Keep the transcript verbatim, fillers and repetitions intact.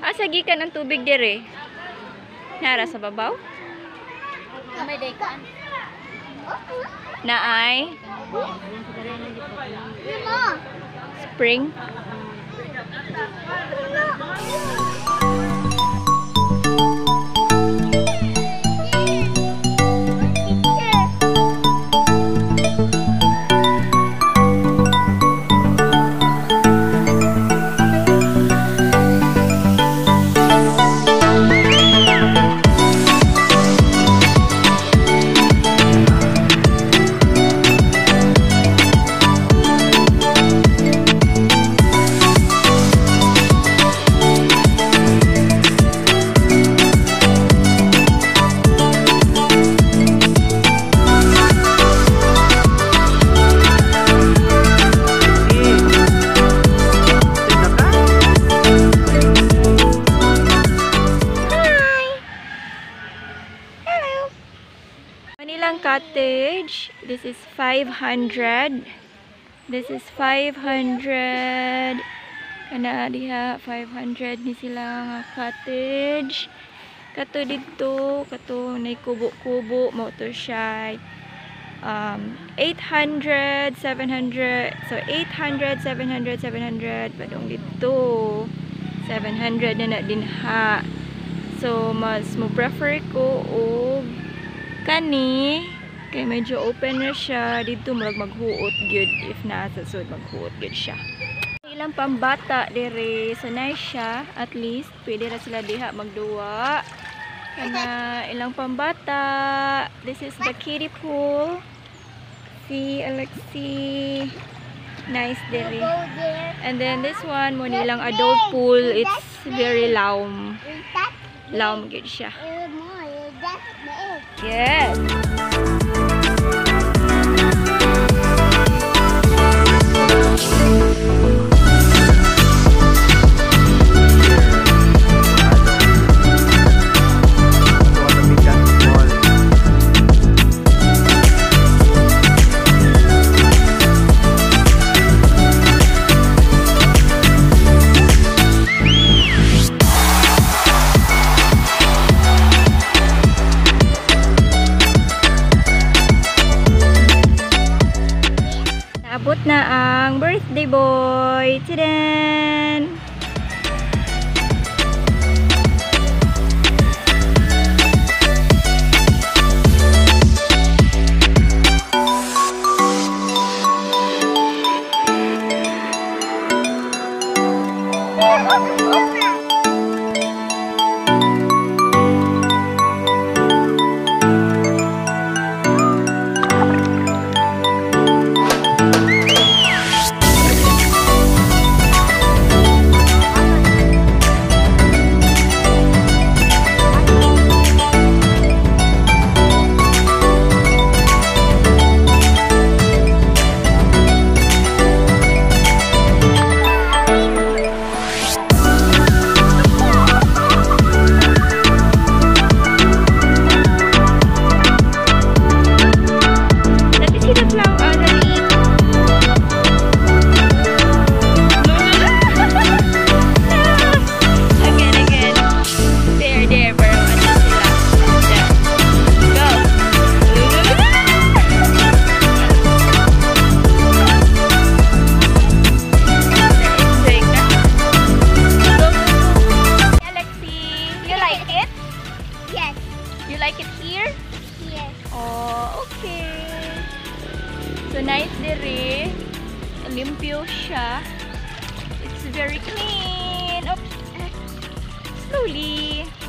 Naa sa gikan ang tubig dire. Nara sa babaw? May dekan. Naay spring. Cottage. This is five hundred. This is five hundred. Kana diha five hundred ni sila nga cottage. Kato dito, kato nay kubo-kubo mo to siya. Um eight hundred, seven hundred. So eight hundred, seven hundred, seven hundred. Padong dito seven hundred na na din ha. So mas mo prefer ko og kani kay medyo open na siya dito, murag maghuot gyud if nasa sud maghuot gyud siya. Ilang pambata dire, so nice siya, at least pwede ra sila diha magduwa. Kana ilang pambata. This is the kiddie pool. See Alexi, nice dire. And then this one mo nilang adult pool, it's very laum. Laum gyud siya. Yes. Abot na ang birthday boy. Tidan! So nice dire. Limpyo siya. It's very clean. Oops. Slowly.